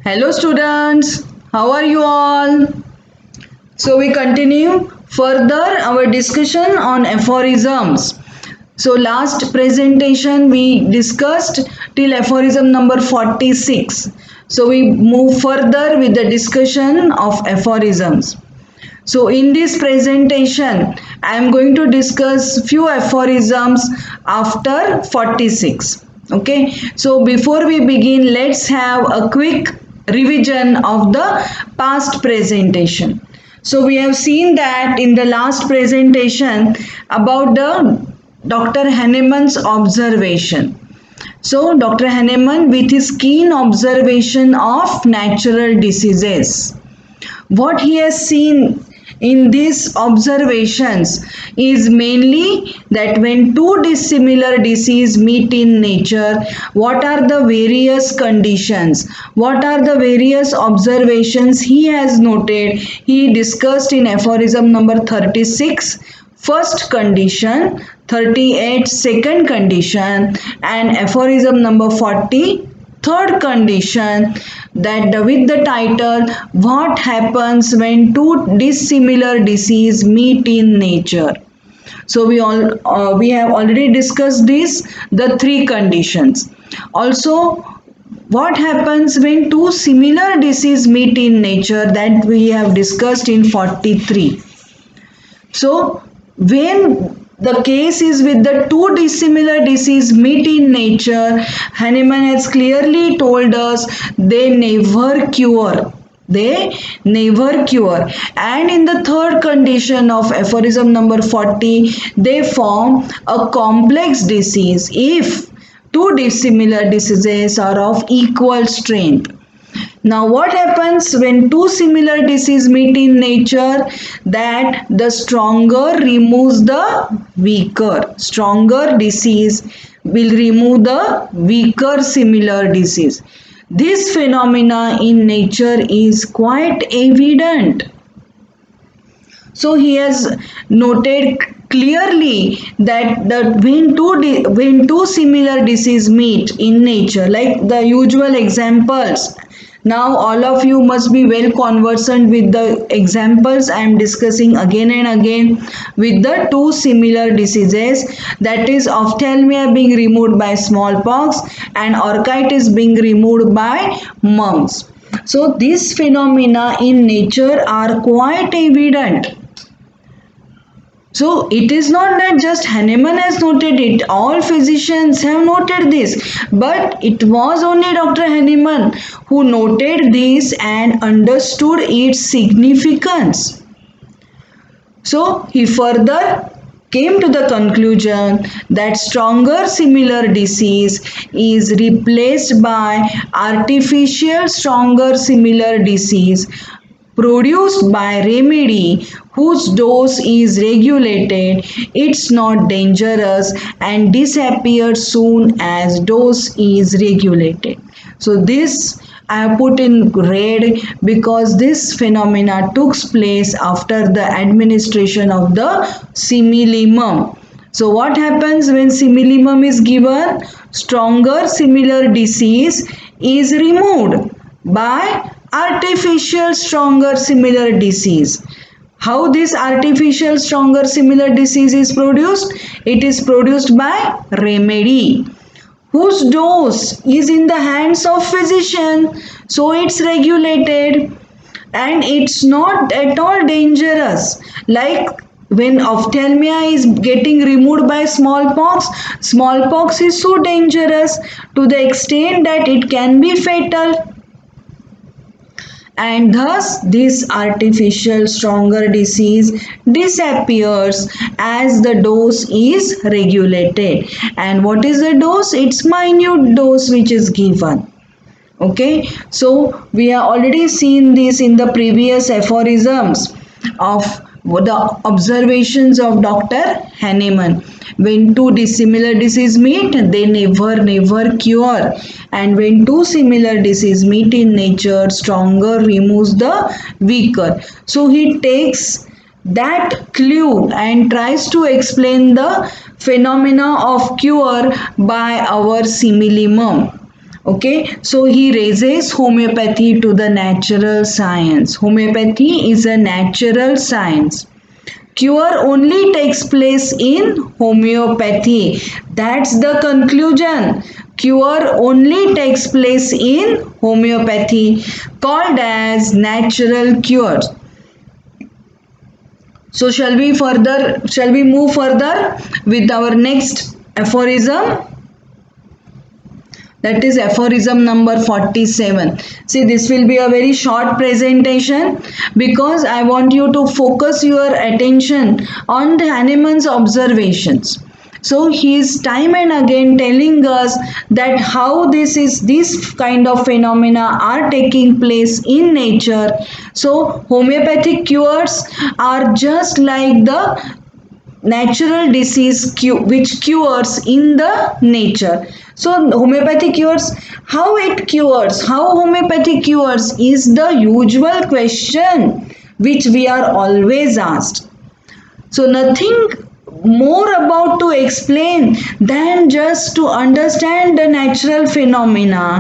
Hello students, how are you all? So we continue further our discussion on aphorisms. So last presentation we discussed till aphorism number 46. So we move further with the discussion of aphorisms. So in this presentation I am going to discuss few aphorisms after 46. Okay, so before we begin, let's have a quick revision of the past presentation. So we have seen that in the last presentation about the Dr. Hahnemann's observation. So Dr. Hahnemann, with his keen observation of natural diseases, what he has seen in these observations is mainly that when two dissimilar diseases meet in nature, what are the various conditions, what are the various observations he has noted. He discussed in aphorism number 36 first condition, 38 second condition, and aphorism number 40 third condition, that with the title what happens when two dissimilar diseases meet in nature. So we have already discussed the three conditions. Also, what happens when two similar diseases meet in nature, that we have discussed in 43. So when the case is with the two dissimilar diseases meet in nature, Hahnemann has clearly told us they never cure. They never cure. And in the third condition of aphorism number 40, they form a complex disease if two dissimilar diseases are of equal strength. Now what happens when two similar diseases meet in nature? That the stronger removes the weaker. Stronger disease will remove the weaker similar disease. This phenomena in nature is quite evident. So he has noted clearly that when two similar diseases meet in nature, like the usual examples. Now all of you must be well conversant with the examples I am discussing again and again with the two similar diseases, that is ophthalmia being removed by smallpox and orchitis being removed by mumps. So these phenomena in nature are quite evident. So it is not that just Hahnemann has noted it, all physicians have noted this, but it was only Dr. Hahnemann who noted this and understood its significance. So he further came to the conclusion that stronger similar disease is replaced by artificial stronger similar disease produced by remedy whose dose is regulated. It's not dangerous and disappears soon as dose is regulated. So this I have put in red because this phenomena took place after the administration of the similimum. So what happens when similimum is given? Stronger similar disease is removed by artificial stronger similar disease. How this artificial stronger similar disease is produced? It is produced by remedy whose dose is in the hands of physician. So it's regulated and it's not at all dangerous. Like when ophthalmia is getting removed by smallpox, smallpox is so dangerous to the extent that it can be fatal. And thus this artificial stronger disease disappears as the dose is regulated. And what is the dose? It's minute dose which is given. Okay, so we have already seen this in the previous aphorisms of the observations of Dr. Hahnemann. When two dissimilar diseases meet, they never cure. And when two similar diseases meet in nature, stronger removes the weaker. So he takes that clue and tries to explain the phenomena of cure by our similimum. Okay, so he raises homeopathy to the natural science. Homeopathy is a natural science. Cure only takes place in homeopathy. That's the conclusion. Cure only takes place in homeopathy, called as natural cures. So shall we move further with our next aphorism? That is aphorism number 47. See, this will be a very short presentation because I want you to focus your attention on Hahnemann's observations. So he is time and again telling us that how this kind of phenomena are taking place in nature. So homeopathic cures are just like the natural disease which cures in the nature. So homeopathic cures, how homeopathy cures is the usual question which we are always asked. So nothing more about to explain than just to understand the natural phenomena.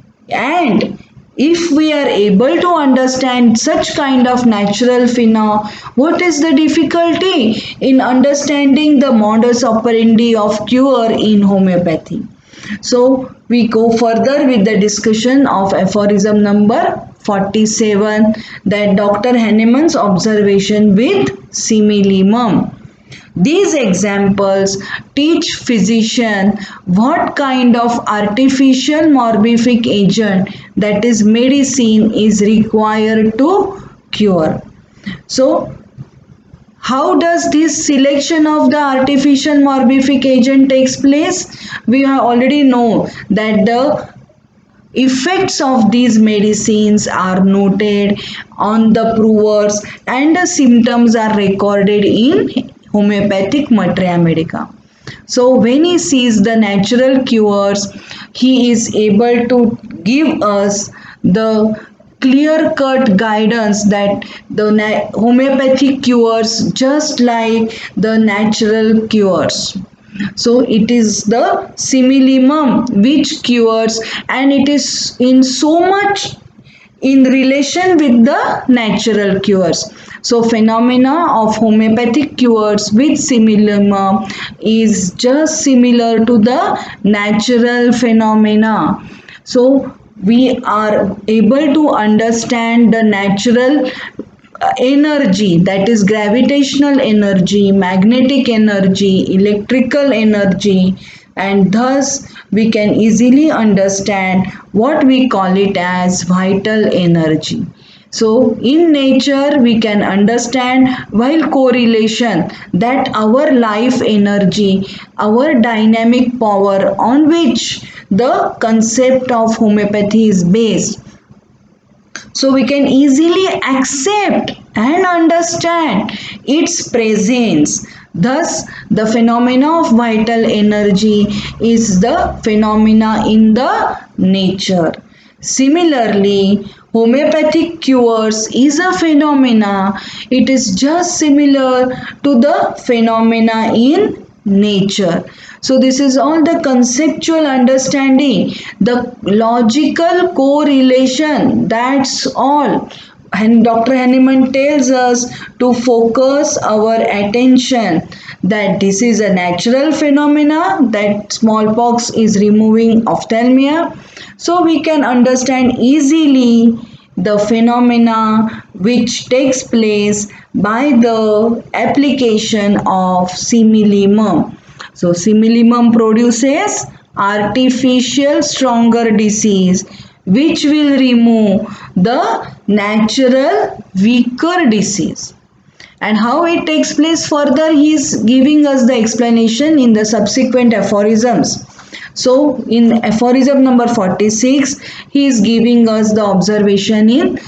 And if we are able to understand such kind of natural phenomena, what is the difficulty in understanding the modus operandi of cure in homeopathy? So we go further with the discussion of aphorism number 47, that Dr. Hahnemann's observation with simillimum. These examples teach physician what kind of artificial morbific agent, that is medicine, is required to cure. So how does this selection of the artificial morbific agent takes place? We already know that the effects of these medicines are noted on the provers and the symptoms are recorded in homeopathic materia medica. So when he sees the natural cures, he is able to give us the clear-cut guidance that the homeopathic cures just like the natural cures. So it is the simillimum which cures, and it is in so much in relation with the natural cures. So phenomena of homeopathic cures with simillimum is just similar to the natural phenomena. So we are able to understand the natural energy, that is gravitational energy, magnetic energy, electrical energy, and thus we can easily understand what we call it as vital energy. So in nature we can understand while correlation that our life energy, our dynamic power on which the concept of homeopathy is based. So we can easily accept and understand its presence. Thus, the phenomena of vital energy is the phenomena in the nature. Similarly, homeopathic cures is a phenomena. It is just similar to the phenomena in nature. So this is all the conceptual understanding, the logical correlation, that's all. And Dr. Hahnemann tells us to focus our attention that this is a natural phenomena, that smallpox is removing ophthalmia. So we can understand easily the phenomena which takes place by the application of simillimum. So simillimum produces artificial stronger disease which will remove the natural weaker disease. And how it takes place further, he is giving us the explanation in the subsequent aphorisms. So in aphorism number 46, he is giving us the observation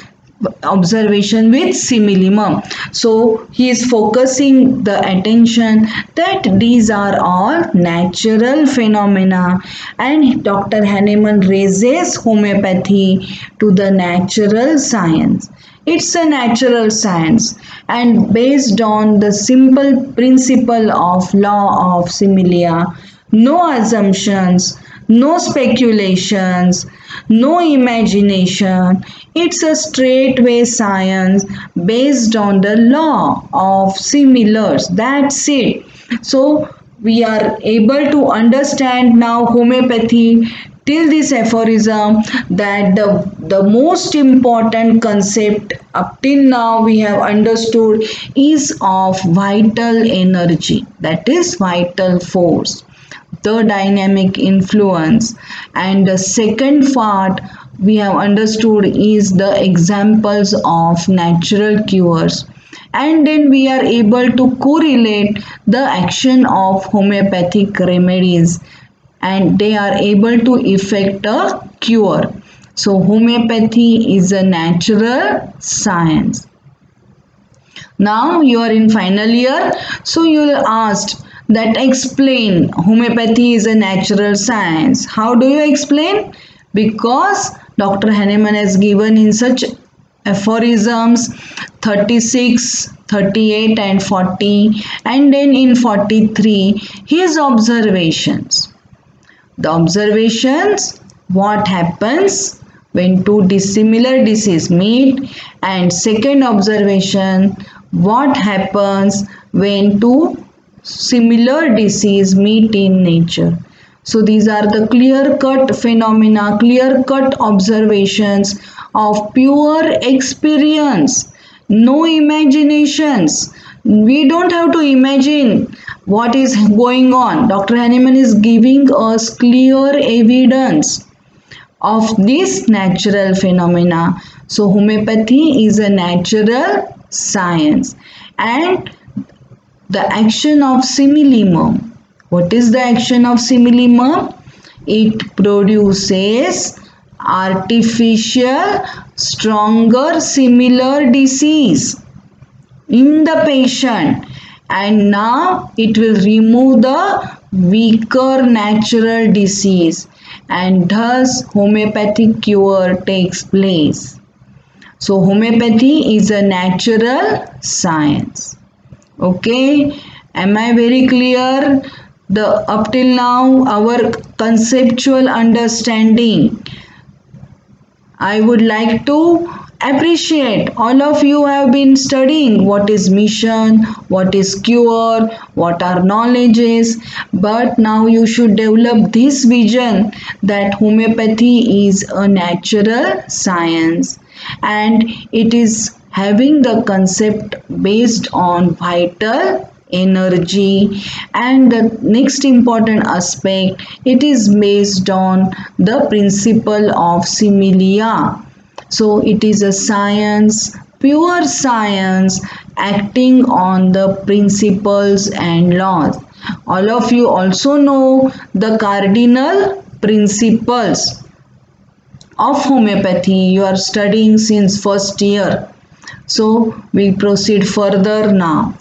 with simillimum. So he is focusing the attention that these are all natural phenomena, and Dr. Hahnemann raises homeopathy to the natural science. It's a natural science and based on the simple principle of law of similia, no assumptions, no speculations, no imagination. It's a straightway science based on the law of similars. That's it. So we are able to understand now homeopathy till this aphorism, that the most important concept up till now we have understood is of vital energy, that is vital force, the dynamic influence. And the second part we have understood is the examples of natural cures, and then we are able to correlate the action of homeopathic remedies and they are able to effect a cure. So homeopathy is a natural science. Now you are in final year, so you will ask that explain homeopathy is a natural science. How do you explain? Because Dr. Hahnemann has given in such aphorisms 36, 38 and 40, and then in 43 his observations. The observations, what happens when two dissimilar diseases meet, and second observation, what happens when two similar diseases meet in nature. So these are the clear-cut phenomena, clear-cut observations of pure experience, no imaginations. We don't have to imagine what is going on. Dr. Hahnemann is giving us clear evidence of this natural phenomena. So homeopathy is a natural science. And the action of similimum. What is the action of similimum? It produces artificial, stronger similar disease in the patient, and now it will remove the weaker natural disease, and thus homeopathic cure takes place. So homeopathy is a natural science. Okay, am I very clear? Up till now our conceptual understanding. I would like to appreciate all of you have been studying what is mission, what is cure, what are knowledges, but now you should develop this vision that homeopathy is a natural science and it is having the concept based on vital energy, and the next important aspect, it is based on the principle of similia. So it is a science, pure science, acting on the principles and laws. All of you also know the cardinal principles of homeopathy. You are studying since first year. So we proceed further now.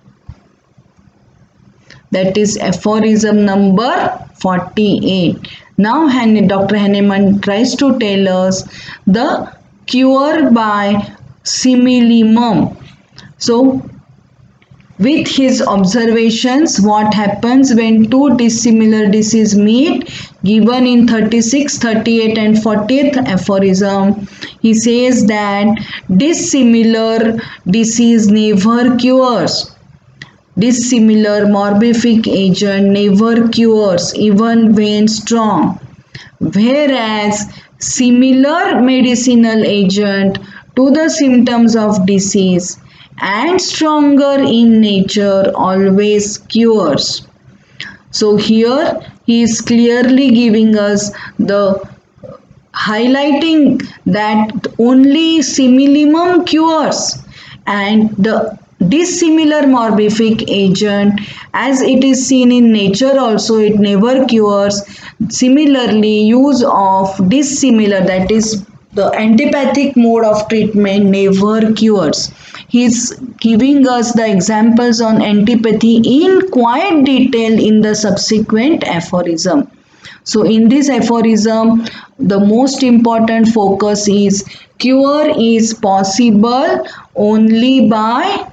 That is aphorism number 48. Now Dr. Hahnemann tries to tell us the cure by similimum. So with his observations, what happens when two dissimilar diseases meet, given in 36, 38 and 40th aphorism, he says that dissimilar disease never cures. Dissimilar morbific agent never cures even when strong, whereas similar medicinal agent to the symptoms of disease and stronger in nature always cures. So here he is clearly giving us the highlighting that only similimum cures, and the dissimilar morbific agent, as it is seen in nature also, it never cures. Similarly, use of dissimilar, that is the antipathic mode of treatment, never cures. He is giving us the examples on antipathy in quite detail in the subsequent aphorism. So in this aphorism, the most important focus is cure is possible only by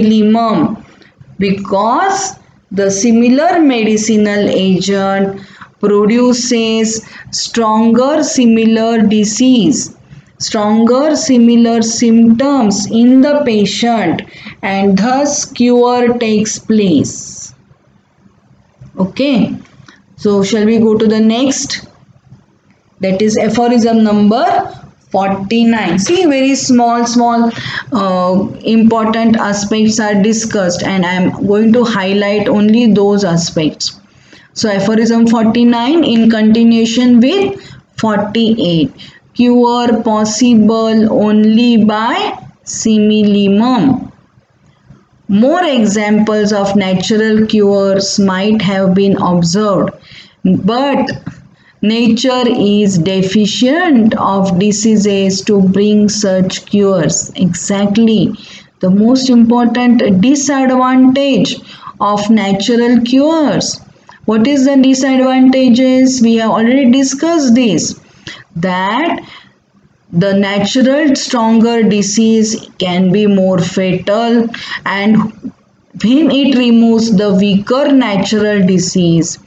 similimum, because the similar medicinal agent produces stronger similar disease, stronger similar symptoms in the patient, and thus cure takes place. Okay, so shall we go to the next? That is aphorism number 49. See, very small important aspects are discussed, and I am going to highlight only those aspects. So aphorism 49 in continuation with 48. Cure possible only by similimum. More examples of natural cures might have been observed, but nature is deficient of diseases to bring such cures. Exactly. The most important disadvantage of natural cures. What is the disadvantages? We have already discussed this. That the natural stronger disease can be more fatal, and when it removes the weaker natural disease,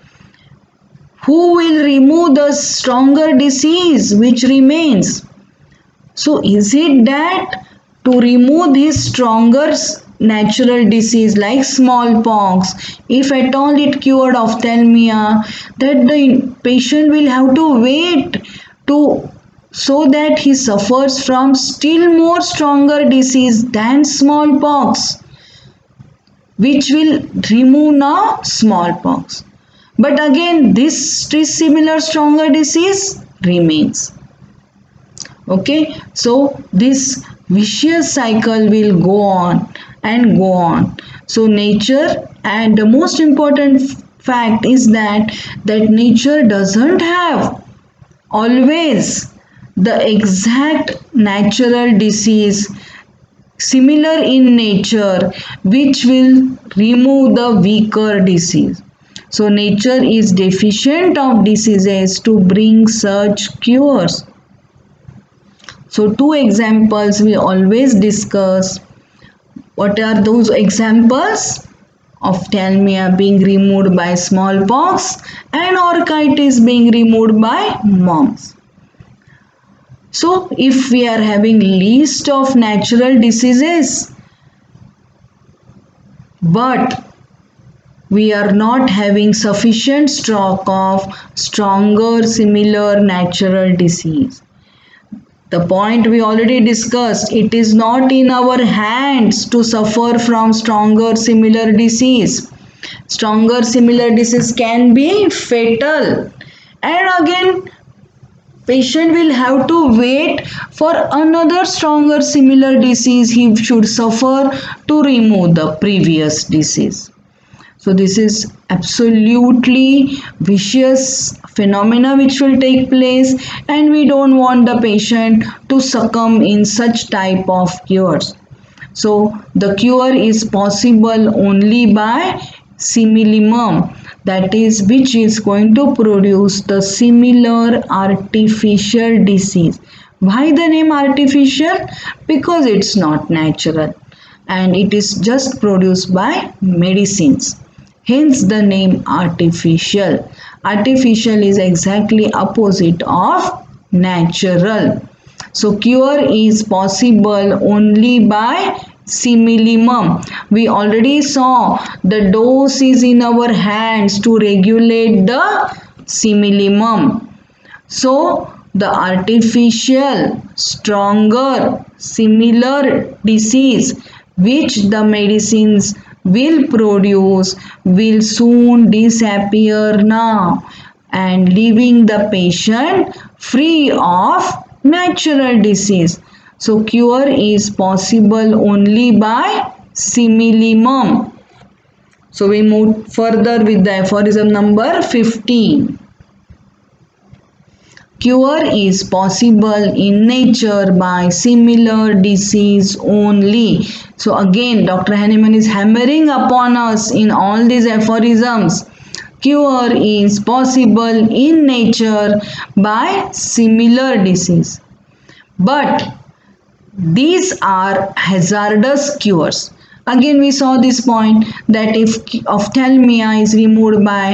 who will remove the stronger disease which remains? So is it that to remove this stronger natural disease like smallpox, if at all it cured ophthalmia, that the patient will have to wait so that he suffers from still more stronger disease than smallpox, which will remove now smallpox. But again, this similar stronger disease remains. Okay, so this vicious cycle will go on and go on. So nature, and the most important fact is that nature doesn't have always the exact natural disease similar in nature which will remove the weaker disease. So nature is deficient of diseases to bring such cures. So two examples we always discuss. What are those examples? Ophthalmia being removed by smallpox and orchitis being removed by mumps. So if we are having list of natural diseases, but we are not having sufficient stock of stronger similar natural disease. The point we already discussed, it is not in our hands to suffer from stronger similar disease. Stronger similar disease can be fatal, and again patient will have to wait for another stronger similar disease he should suffer to remove the previous disease. So this is absolutely vicious phenomena which will take place, and we don't want the patient to succumb in such type of cures. So the cure is possible only by similimum, that is which is going to produce the similar artificial disease. Why the name artificial? Because it's not natural and it is just produced by medicines. Hence the name artificial. Artificial is exactly opposite of natural. So cure is possible only by similimum. We already saw the dose is in our hands to regulate the similimum. So the artificial, stronger, similar disease which the medicines will produce will soon disappear now, and leaving the patient free of natural disease. So cure is possible only by similimum. So we move further with the aphorism number 15. Cure is possible in nature by similar disease only. So again, Dr. Hahnemann is hammering upon us in all these aphorisms. Cure is possible in nature by similar disease. But these are hazardous cures. Again we saw this point that if ophthalmia is removed by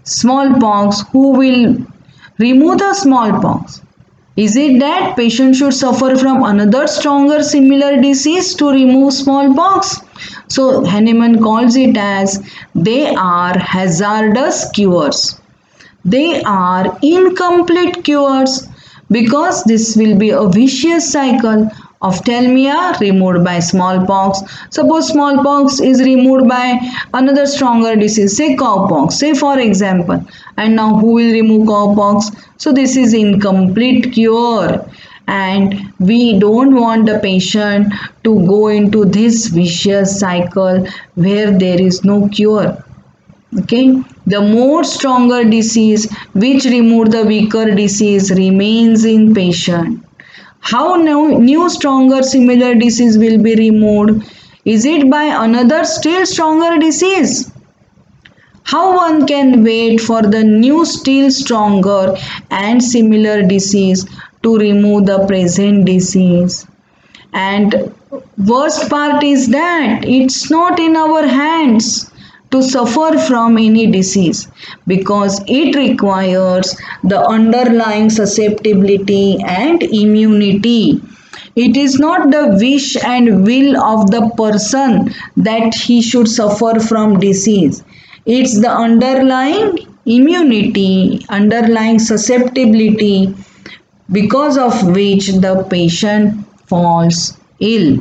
smallpox, who will remove the smallpox? Is it that patient should suffer from another stronger similar disease to remove smallpox? So Hahnemann calls it as they are hazardous cures. They are incomplete cures because this will be a vicious cycle. Ophthalmia removed by smallpox. Suppose smallpox is removed by another stronger disease, say cowpox, say for example. And now who will remove cowpox? So this is incomplete cure. And we don't want the patient to go into this vicious cycle where there is no cure. Okay, the more stronger disease which remove the weaker disease remains in patient. How new stronger similar disease will be removed? Is it by another still stronger disease? How one can wait for the new still stronger and similar disease to remove the present disease? And worst part is that it's not in our hands to suffer from any disease because it requires the underlying susceptibility and immunity. It is not the wish and will of the person that he should suffer from disease. It's the underlying immunity, underlying susceptibility because of which the patient falls ill.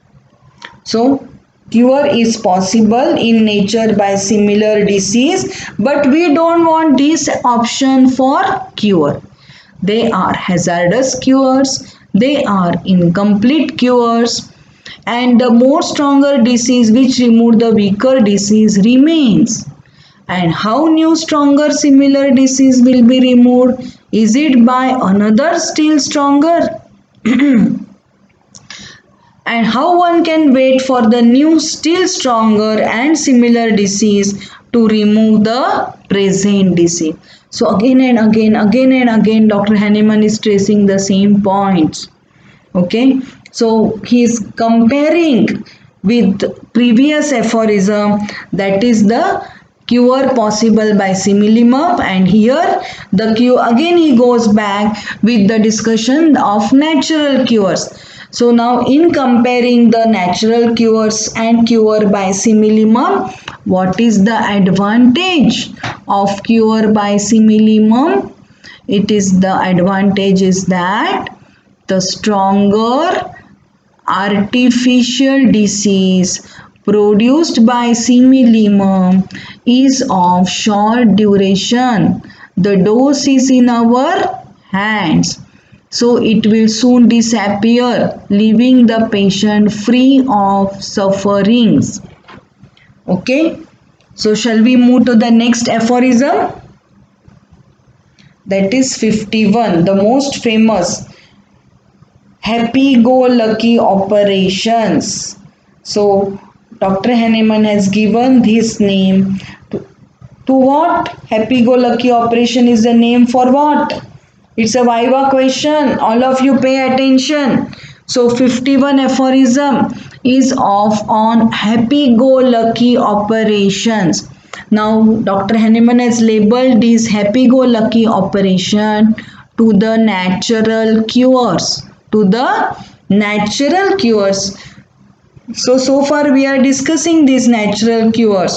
So cure is possible in nature by similar disease, but we don't want this option for cure. They are hazardous cures, they are incomplete cures, and the more stronger disease which remove the weaker disease remains. And how new stronger similar disease will be removed? Is it by another still stronger? And how one can wait for the new still stronger and similar disease to remove the present disease? So again and again Dr. Hahnemann is stressing the same points. Okay, so he is comparing with previous aphorism, that is the cure possible by similimab, and here the cure again he goes back with the discussion of natural cures. So now in comparing the natural cures and cure by similimab, what is the advantage of cure by similimab? It is the advantage is that the stronger artificial disease produced by similimab is of short duration. The dose is in our hands. So it will soon disappear, leaving the patient free of sufferings. Okay. So shall we move to the next aphorism? That is 51, the most famous. Happy-go-lucky operations. So Dr. Hahnemann has given this name to what? Happy-go-lucky operation is the name for what? It's a Viva question. All of you pay attention. So 51 aphorism is on happy-go-lucky operations. Now Dr. Hahnemann has labeled this happy-go-lucky operation to the natural cures. To the natural cures. So far we are discussing these natural cures.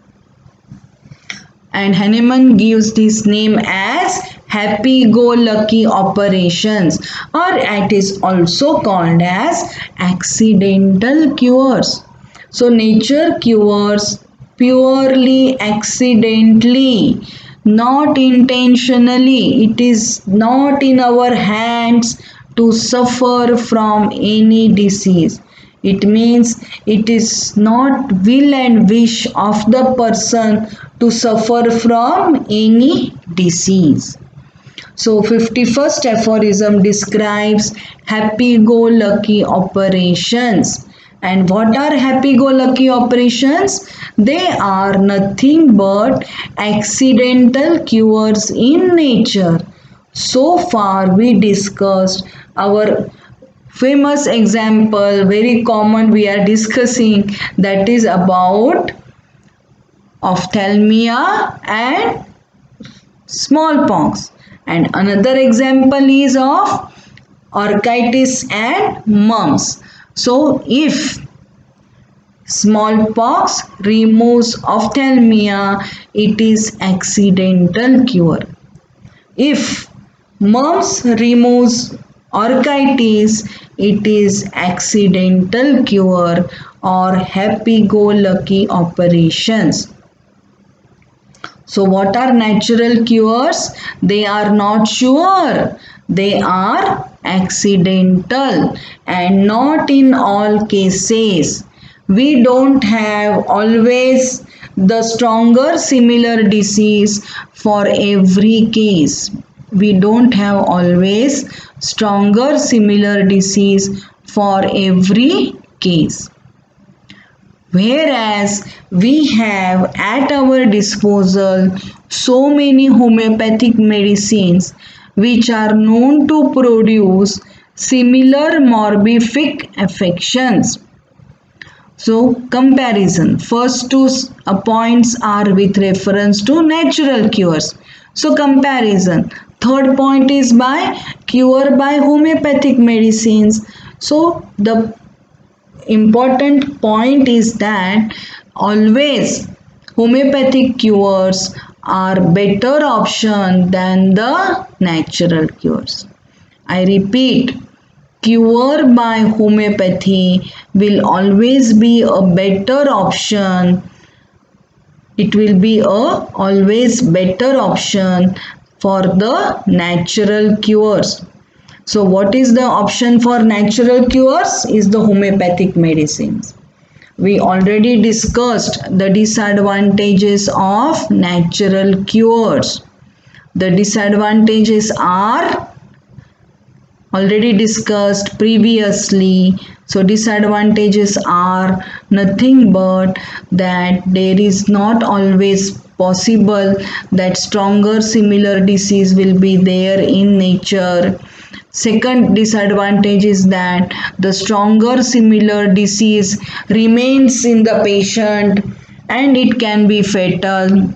And Hahnemann gives this name as happy-go-lucky operations, or it is also called as accidental cures. So nature cures purely accidentally, not intentionally. It is not in our hands to suffer from any disease. It means it is not will and wish of the person to suffer from any disease. So 51st aphorism describes happy-go-lucky operations. And what are happy-go-lucky operations? They are nothing but accidental cures in nature. So far we discussed our famous example, very common we are discussing, that is about ophthalmia and smallpox. And another example is of orchitis and mumps. So if smallpox removes ophthalmia, it is accidental cure. If mumps removes orchitis, it is accidental cure or happy-go-lucky operations. So what are natural cures? They are not sure. They are accidental and not in all cases. We don't have always the stronger similar disease for every case. We don't have always stronger similar disease for every case. Whereas we have at our disposal so many homeopathic medicines which are known to produce similar morbific affections. So comparison. First two points are with reference to natural cures. So comparison. Third point is by cure by homeopathic medicines. So the important point is that always homeopathic cures are better option than the natural cures. I repeat, cure by homeopathy will always be a better option. It will be a always better option for the natural cures. So what is the option for natural cures? Is the homeopathic medicines. We already discussed the disadvantages of natural cures. The disadvantages are already discussed previously. So disadvantages are nothing but that there is not always possible that stronger similar disease will be there in nature. Second disadvantage is that the stronger similar disease remains in the patient and it can be fatal.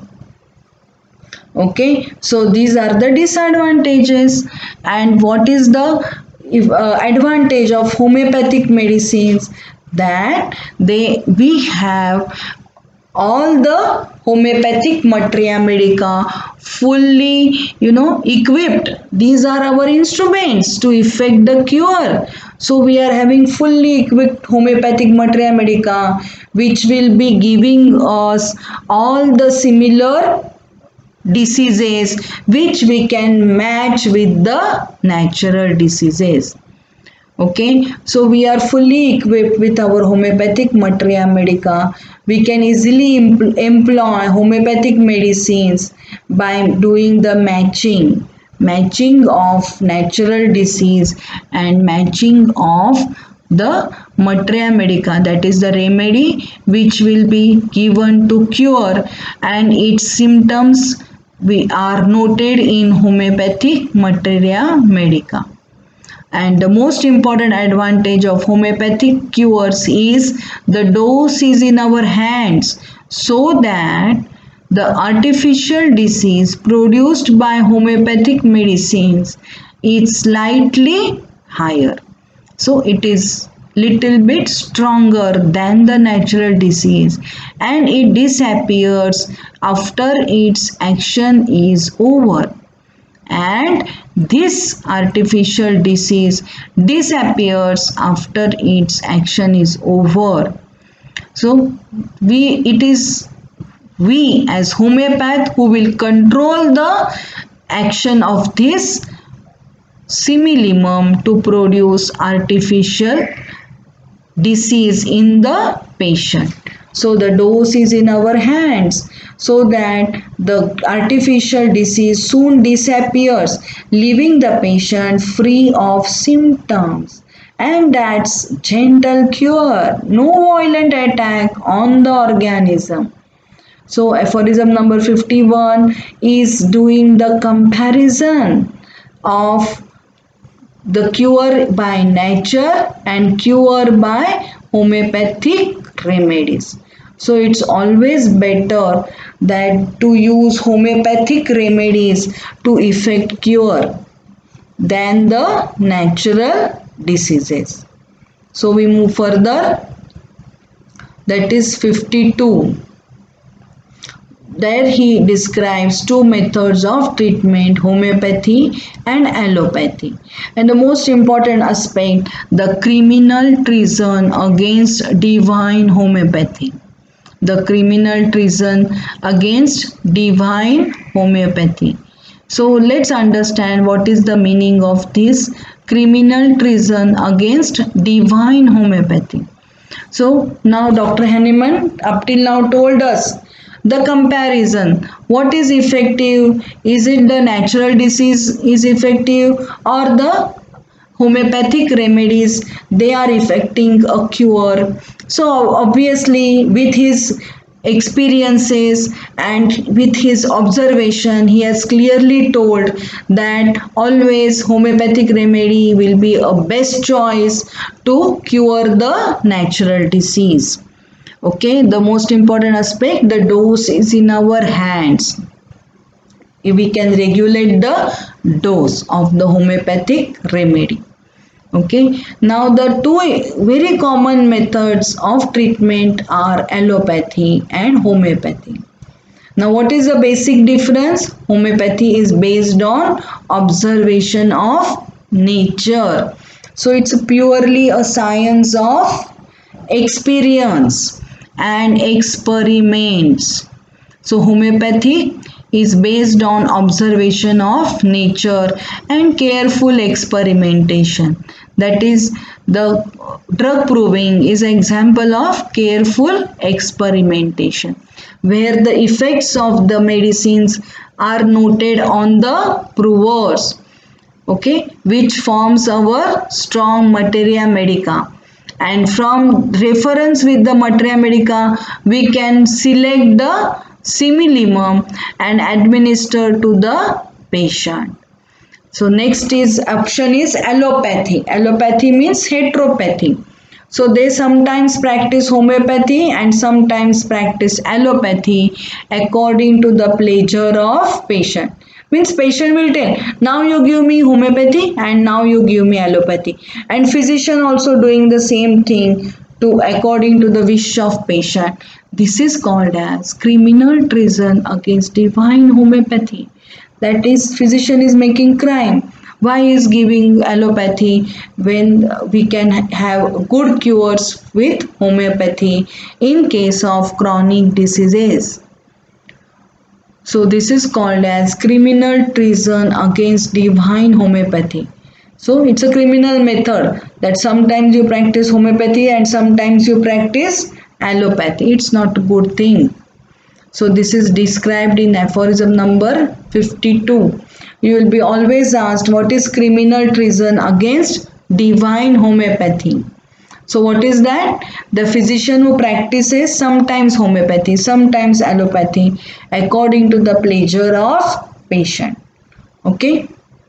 Okay, so these are the disadvantages. And what is the advantage of homeopathic medicines? That we have all the homeopathic materia medica fully equipped. These are our instruments to effect the cure. So we are having fully equipped homeopathic materia medica which will be giving us all the similar diseases which we can match with the natural diseases. Okay, so we are fully equipped with our homeopathic materia medica. We can easily employ homeopathic medicines by doing the matching of natural disease and matching of the materia medica, that is the remedy which will be given to cure, and its symptoms we are noted in homeopathic materia medica. And the most important advantage of homeopathic cures is the dose is in our hands, so that the artificial disease produced by homeopathic medicines is slightly higher. So it is little bit stronger than the natural disease and it disappears after its action is over. And this artificial disease disappears after its action is over. So it is we as homeopath who will control the action of this similimum to produce artificial disease in the patient. So the dose is in our hands, so that the artificial disease soon disappears, leaving the patient free of symptoms. And that's gentle cure, no violent attack on the organism. So aphorism number 51 is doing the comparison of the cure by nature and cure by homeopathic remedies. So it's always better that to use homeopathic remedies to effect cure than the natural diseases. So we move further, that is 52. There he describes two methods of treatment, homeopathy and allopathy. And the most important aspect, the criminal treason against divine homeopathy. The criminal treason against divine homeopathy. So let's understand what is the meaning of this criminal treason against divine homeopathy. So now Dr. Hahnemann up till now told us the comparison. What is effective? Is it the natural disease is effective or the homeopathic remedies they are effecting a cure? So obviously with his experiences and with his observation he has clearly told that always homeopathic remedy will be a best choice to cure the natural disease. Okay, the most important aspect, the dose is in our hands. We can regulate the dose of the homeopathic remedy. Okay, now the two very common methods of treatment are allopathy and homeopathy. Now what is the basic difference? Homeopathy is based on observation of nature. So it's purely a science of experience and experiments. So homeopathy is based on observation of nature and careful experimentation. That is, the drug proving is an example of careful experimentation where the effects of the medicines are noted on the provers, okay, which forms our strong materia medica. And from reference with the materia medica, we can select the similimum and administer to the patient. So next is option is allopathy. Allopathy means heteropathy. So they sometimes practice homeopathy and sometimes practice allopathy according to the pleasure of patient. Means patient will tell, now you give me homeopathy and now you give me allopathy. And physician also doing the same thing to according to the wish of patient. This is called as criminal treason against divine homeopathy. That is, physician is making crime. Why is giving allopathy when we can have good cures with homeopathy in case of chronic diseases? So this is called as criminal treason against divine homeopathy. So it's a criminal method that sometimes you practice homeopathy and sometimes you practice allopathy. It's not a good thing. So this is described in aphorism number 52. You will be always asked what is criminal treason against divine homeopathy. So what is that? The physician who practices sometimes homeopathy, sometimes allopathy according to the pleasure of patient. Okay.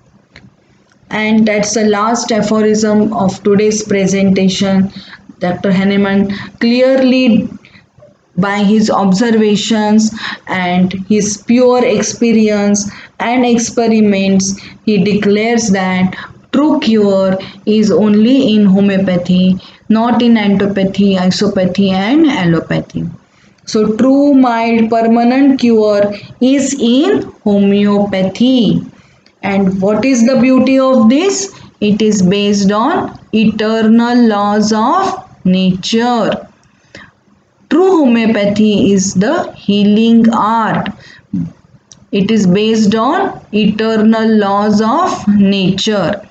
And that's the last aphorism of today's presentation. Dr. Hahnemann clearly by his observations and his pure experience and experiments, he declares that true cure is only in homeopathy, not in antipathy, isopathy and allopathy. So true mild permanent cure is in homeopathy. And what is the beauty of this? It is based on eternal laws of nature. True homeopathy is the healing art. It is based on eternal laws of nature.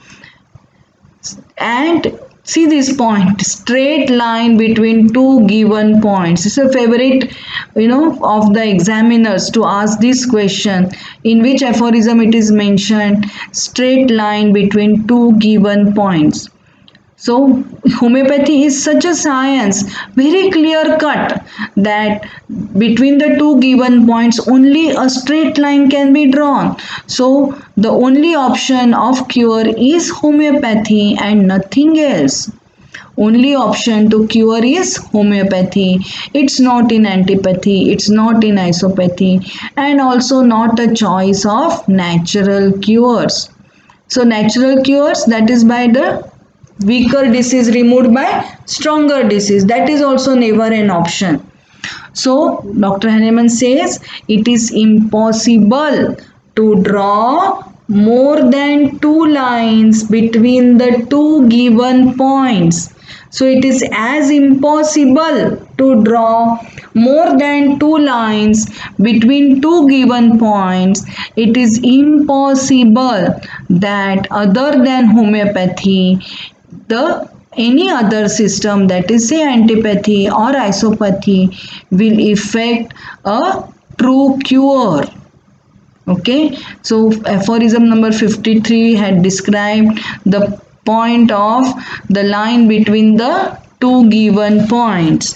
And see this point, straight line between two given points. It's a favorite, of the examiners to ask this question. In which aphorism it is mentioned, straight line between two given points. So homeopathy is such a science, very clear cut, that between the two given points only a straight line can be drawn. So the only option of cure is homeopathy and nothing else. Only option to cure is homeopathy. It's not in antipathy, it's not in isopathy, and also not a choice of natural cures. So natural cures, that is by the weaker disease removed by stronger disease, that is also never an option. So Dr. Hahnemann says it is impossible to draw more than two lines between the two given points. So it is as impossible to draw more than two lines between two given points. It is impossible that other than homeopathy, the any other system, that is say antipathy or isopathy, will effect a true cure. Okay, so aphorism number 53 had described the point of the line between the two given points.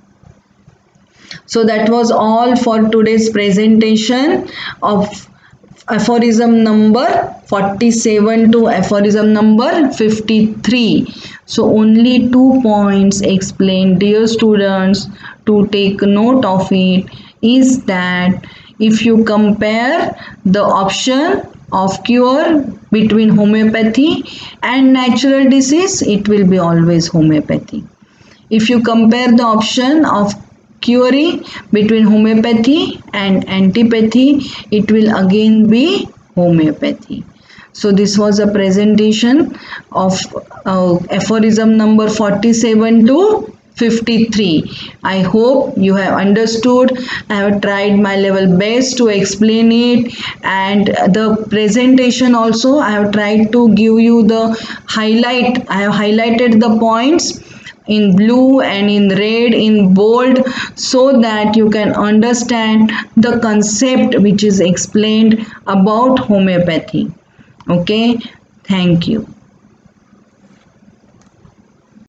So that was all for today's presentation of aphorism number 47 to aphorism number 53. So only 2 points explained, dear students, to take note of it is that if you compare the option of cure between homeopathy and natural disease, it will be always homeopathy. If you compare the option of curing between homeopathy and antipathy, it will again be homeopathy. So this was a presentation of aphorism number 47 to 53. I hope you have understood. I have tried my level best to explain it, and the presentation also I have tried to give you the highlight. I have highlighted the points in blue and in red in bold so that you can understand the concept which is explained about homeopathy. Okay, thank you.